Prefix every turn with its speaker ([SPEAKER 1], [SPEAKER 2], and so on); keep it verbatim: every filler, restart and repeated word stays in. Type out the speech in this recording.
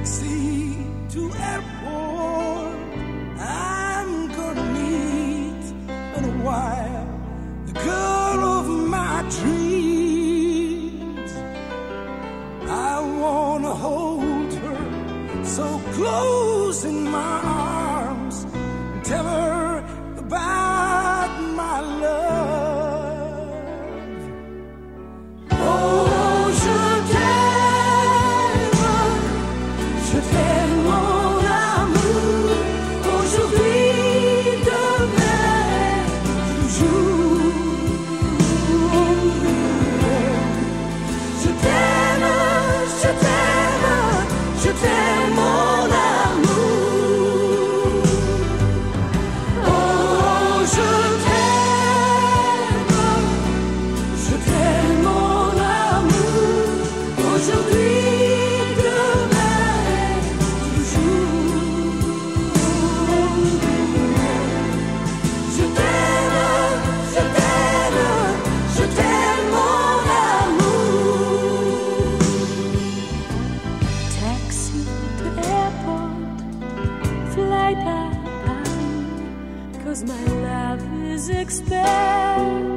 [SPEAKER 1] taxi to airport. I'm gonna meet in a while the girl of my dreams. I wanna hold her so close in my arms and tell her about my love. Oh, je t'aime, je t'aime mon amour, aujourd'hui, demain, toujours. Je t'aime, je t'aime, je t'aime mon amour. Oh, je t'aime, je t'aime mon amour, aujourd'hui, demain, toujours. Je t'aime, je t'aime, je t'aime mon amour. Taxi to airport, flight out, 'cause my love is expensive.